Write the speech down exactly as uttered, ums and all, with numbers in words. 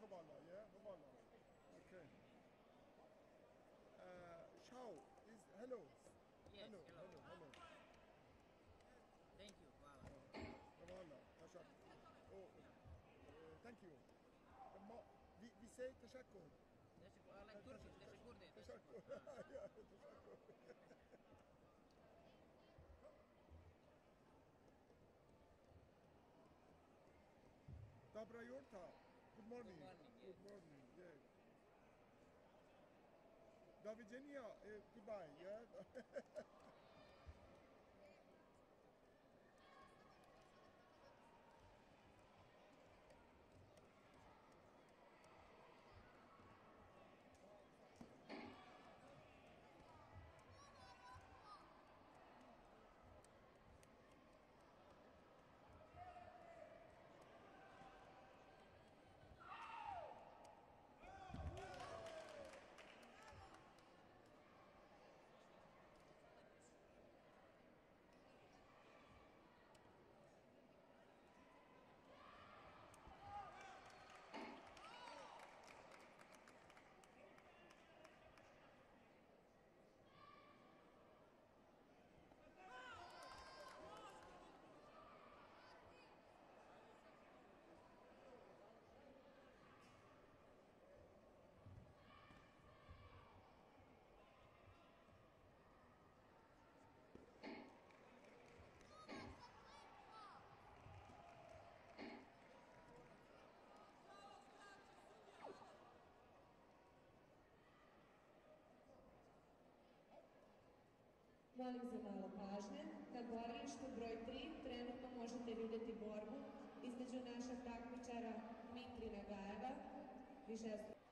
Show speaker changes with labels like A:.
A: hvala, yeah, hvala. Okay. Uh, ciao is hello.
B: Yes,
A: hello,
B: hello.
A: hello, hello.
B: Thank you, hvala.
A: Hvala, teşekkür. Oh, uh, thank you. Ma, we, we say teşekkür.
B: Teşekkür, I like Turkish, teşekkür de,
A: Teşekkür.
B: teşekkür.
A: Yeah, teşekkür. Dobra jutra. Good morning.
B: Good morning, yeah.
A: Good morning, yeah. Do widzenia. Uh, goodbye, yeah.
C: Molim za malo pažnje. Na borilištu broj tri trenutno možete vidjeti borbu između našeg takmičara Dmitrija Nagajeva, višestrukog